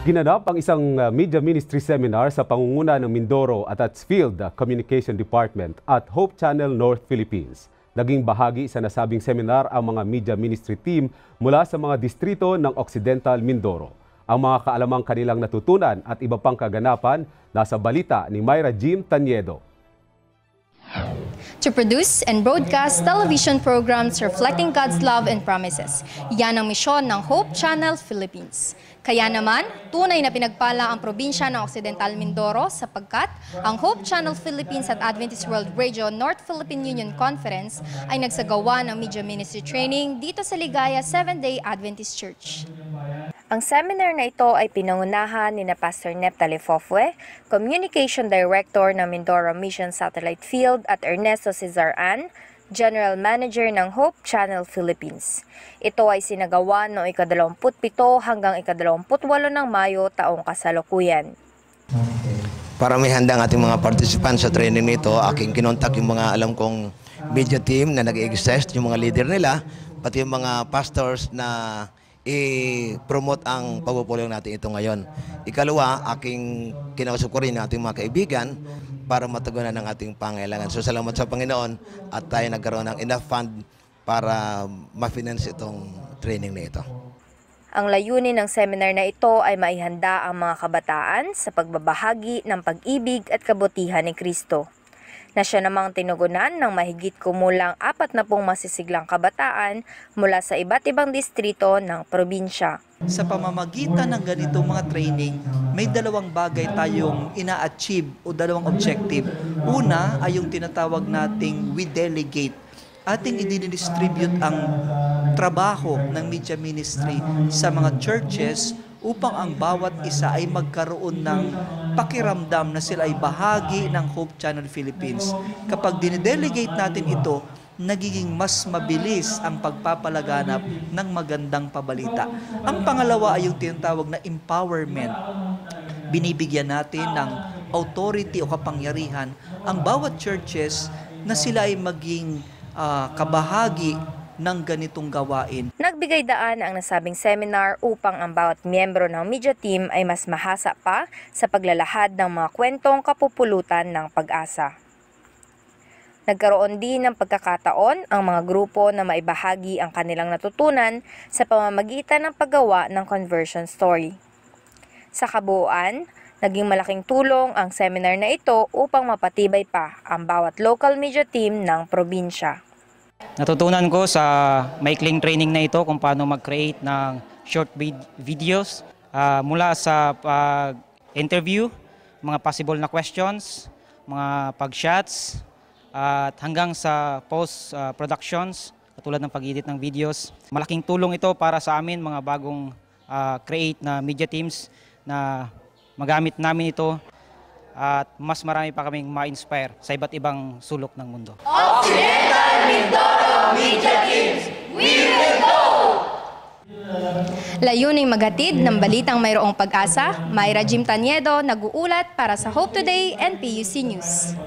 Ginanap ang isang media ministry seminar sa pangunguna ng Mindoro at Field Communication Department at Hope Channel North Philippines. Naging bahagi sa nasabing seminar ang mga media ministry team mula sa mga distrito ng Occidental Mindoro. Ang mga kaalamang kanilang natutunan at iba pang kaganapan nasa balita ni Myra Jim Tanyedo. To produce and broadcast television programs reflecting God's love and promises. Yan ang misyon ng Hope Channel Philippines. Kaya naman, tunay na pinagpala ang probinsya ng Occidental Mindoro sapagkat ang Hope Channel Philippines at Adventist World Radio North Philippine Union Conference ay nagsagawa ng media ministry training dito sa Ligaya Seventh-day Adventist Church. Ang seminar na ito ay pinangunahan ni Pastor Neptali Fofue, Communication Director ng Mindoro Mission Satellite Field at Ernesto Cesaran, General Manager ng Hope Channel Philippines. Ito ay sinagawa noong ika-27 hanggang ika-28 ng Mayo taong kasalukuyan. Para may handa ang ating mga participants sa training nito, aking kinontak yung mga alam kong media team na nag-exist, yung mga leader nila, pati yung mga pastors na i-promote ang pagpupulong natin ito ngayon. Ikalawa, aking kinausap ko rin ng ating mga kaibigan para matugunan ng ating pangailangan. So salamat sa Panginoon at tayo nagkaroon ng enough fund para ma-finance itong training na ito. Ang layunin ng seminar na ito ay maihanda ang mga kabataan sa pagbabahagi ng pag-ibig at kabutihan ni Kristo, na siya namang tinugunan ng mahigit kumulang 40 masisiglang kabataan mula sa iba't ibang distrito ng probinsya. Sa pamamagitan ng ganitong mga training, may dalawang bagay tayong ina-achieve o dalawang objective. Una ay yung tinatawag nating we delegate. Ating i-distribute ang trabaho ng media ministry sa mga churches upang ang bawat isa ay magkaroon ng pakiramdam na sila ay bahagi ng Hope Channel Philippines. Kapag dinedelegate natin ito, nagiging mas mabilis ang pagpapalaganap ng magandang pabalita. Ang pangalawa ay yung tinatawag na empowerment. Binibigyan natin ng authority o kapangyarihan ang bawat churches na sila ay maging kabahagi ng ganitong gawain. Nagbigay daan ang nasabing seminar upang ang bawat miyembro ng media team ay mas mahasa pa sa paglalahad ng mga kwentong kapupulutan ng pag-asa. Nagkaroon din ng pagkakataon ang mga grupo na maibahagi ang kanilang natutunan sa pamamagitan ng paggawa ng conversion story. Sa kabuuan, naging malaking tulong ang seminar na ito upang mapatibay pa ang bawat local media team ng probinsya. Natutunan ko sa maikling training na ito kung paano mag-create ng short videos mula sa pag-interview, mga possible na questions, mga pag-shots, at hanggang sa post-productions, katulad ng pag-edit ng videos. Malaking tulong ito para sa amin, mga bagong create na media teams na magamit namin ito at mas marami pa kaming ma-inspire sa iba't ibang sulok ng mundo. Occidental Mindoro Media Teams, we will go! Layuning maghatid ng balitang mayroong pag-asa, Myra Jim Tanyedo, nag-uulat para sa Hope Today and PUC News.